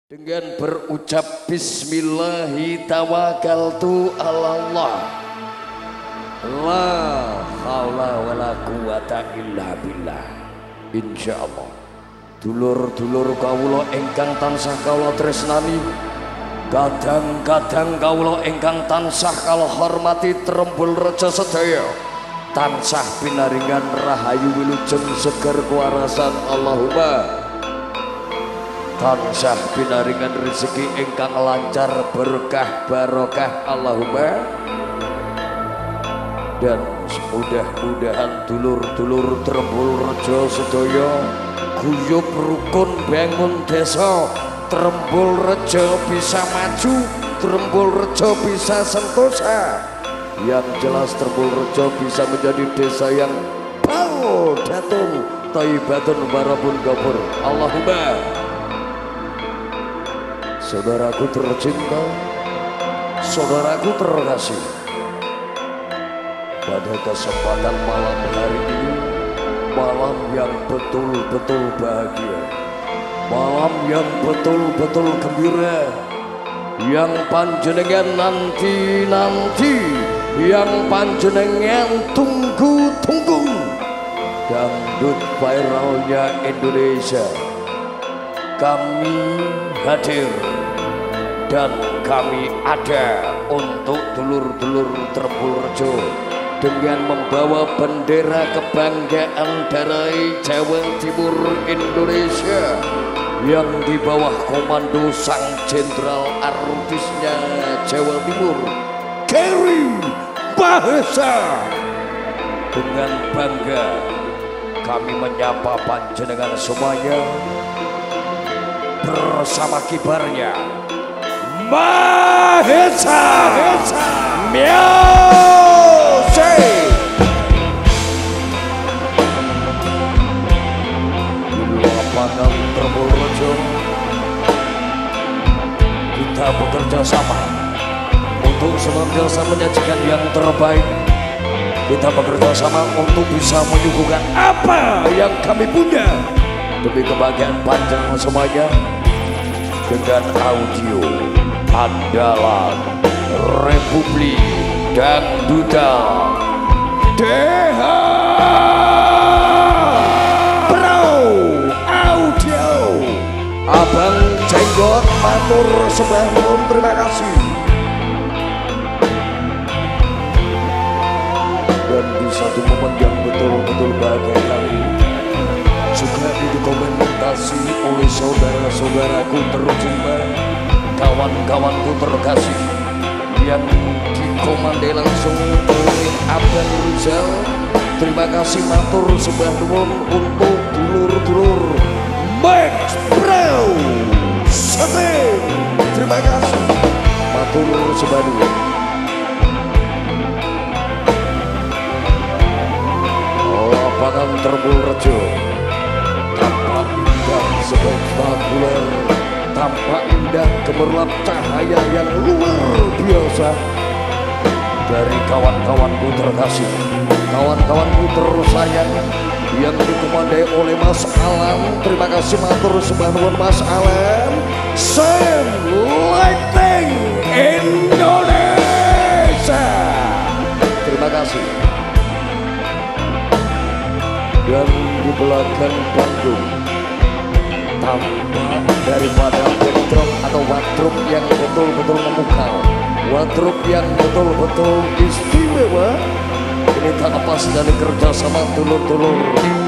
Dengan berucap Bismillahi tawakkaltu ala Allah, la haula wala quwata illa billah. Insyaallah dulur-dulur kawula ingkang tansah kawula tresnani, kadang-kadang kawula ingkang tansah kawula hormati Trembul Rejo sedaya, tansah pinaringan rahayu wilujeng seger kuwarasan Allahumma, tansah pinaringan rezeki ingkang lancar berkah barokah Allahumma, dan mudah-mudahan dulur-dulur Trembul Rejo sedaya guyub rukun bangun desa Trembul Rejo bisa maju, Trembul Rejo bisa sentosa, yang jelas Trembul Rejo bisa menjadi desa yang baldatun thayyibatun warabun ghafur Allahumma. Saudaraku tercinta, saudaraku terkasih, pada kesempatan malam hari ini, malam yang betul-betul bahagia, malam yang betul-betul gembira, yang panjenengan nanti-nanti, yang panjenengan tunggu-tunggu, dangdut viralnya Indonesia. Kami hadir dan kami ada untuk dulur-dulur Trembul Rejo dengan membawa bendera kebanggaan dari Jawa Timur Indonesia yang di bawah komando sang jenderal artisnya Jawa Timur, Gary Bahasa. Dengan bangga kami menyapa panjenengan semuanya bersama kibarnya Mahesa Music. Di lapangan Trembul Rejo kita bekerja sama untuk senantiasa menyajikan yang terbaik. Kita bekerja sama untuk bisa menyuguhkan apa yang kami punya demi kebahagiaan panjang semuanya, dengan audio andalan Republik Dangdutan DH Pro Audio. Abang Jenggot matur sembah nuwun, terima kasih. Dan di satu momen yang betul-betul bahagia kali juga didokumentasi oleh saudara-saudaraku tercinta, kawan-kawanku terkasih, yang dikomandai langsung oleh Abang Rizal. Terima kasih matur sembah nuwun untuk dulur-dulur Max Pro Setting. Terima kasih matur sembah nuwun. Lapangan Trembul Rejo tampak indah spektakuler, tampak indah gemerlap cahaya yang luar biasa dari kawan-kawanku terkasih, kawan-kawanku tersayang yang dikomandai oleh Mas Alam. Terima kasih matur sembah nuwun Mas Alam. Sam Lighting Indonesia, terima kasih. Dan di belakang panggung tampak daripada backdrop atau wardrobe yang betul-betul memukau, wardrobe yang betul-betul istimewa. Ini tak lepas dari kerjasama dulur-dulur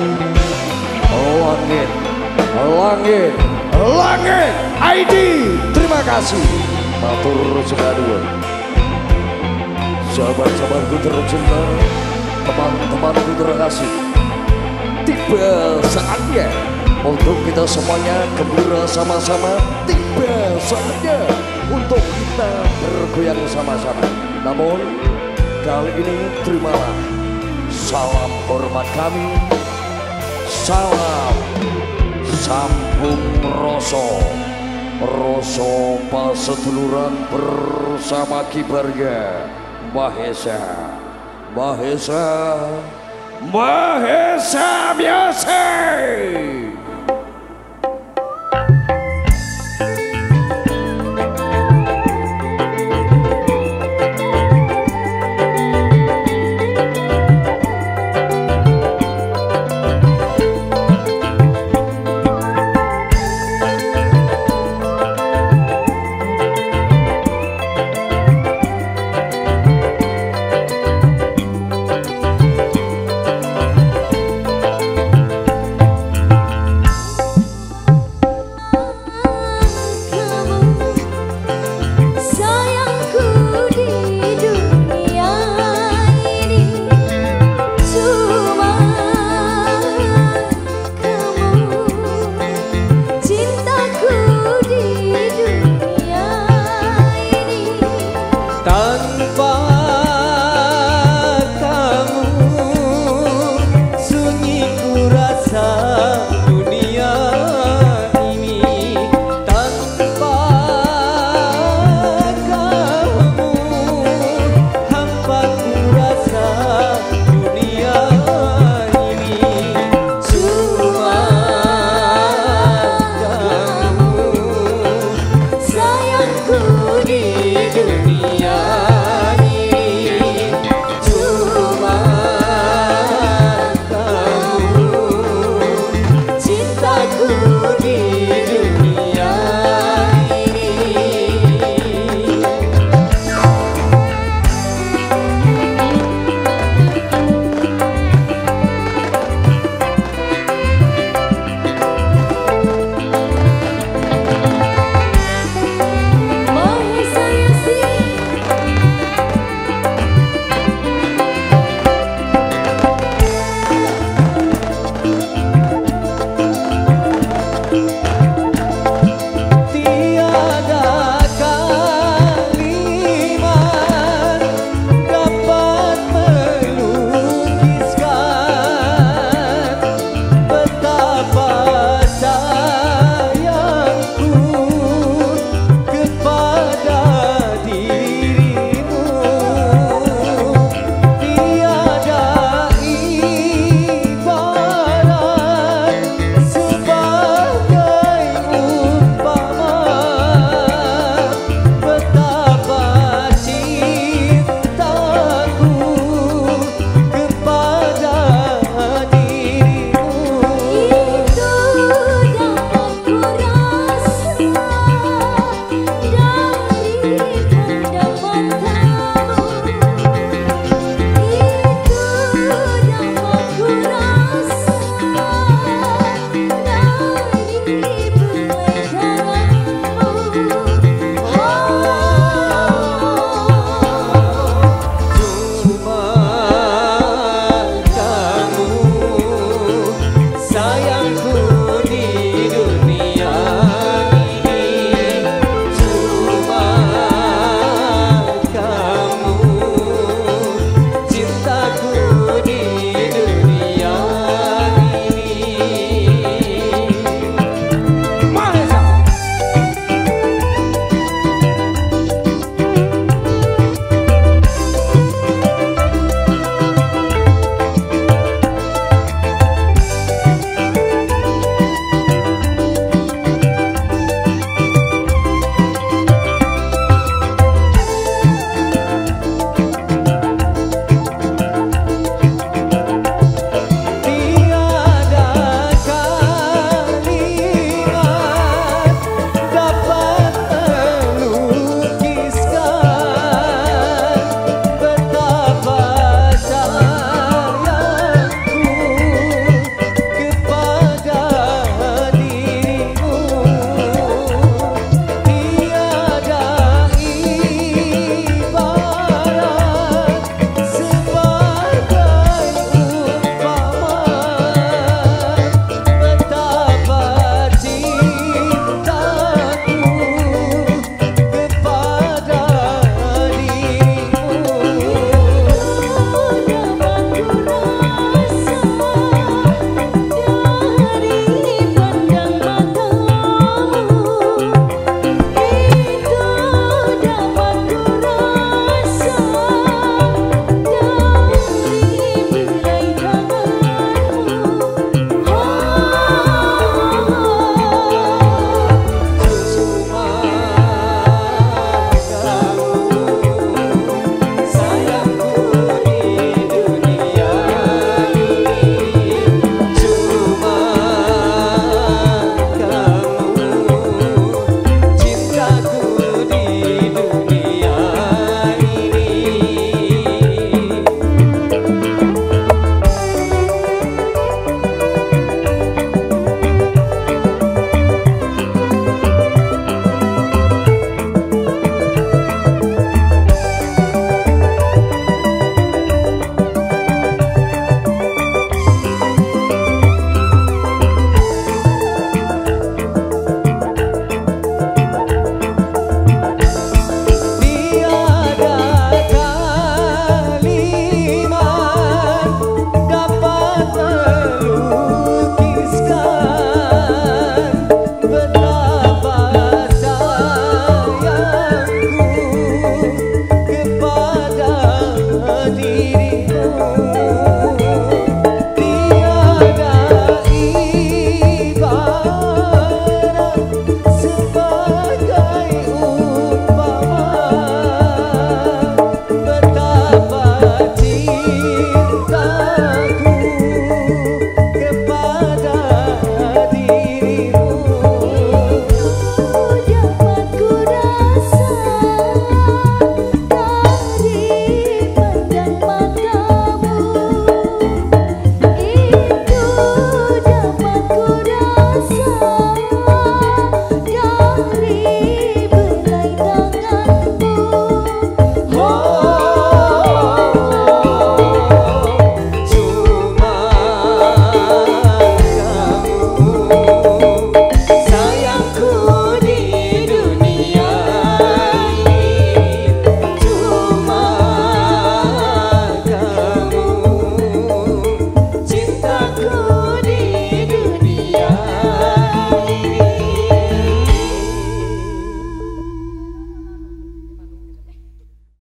Langit ID. Terima kasih matur sembah nuwun. Sahabat-sahabatku tercinta, teman-temanku terkasih, tiba saatnya untuk kita semuanya gembira sama-sama. Tiba saatnya untuk kita bergoyang sama-sama. Namun kali ini terimalah salam hormat kami, salam sambung rasa paseduluran bersama kibarnya Mahesa Music.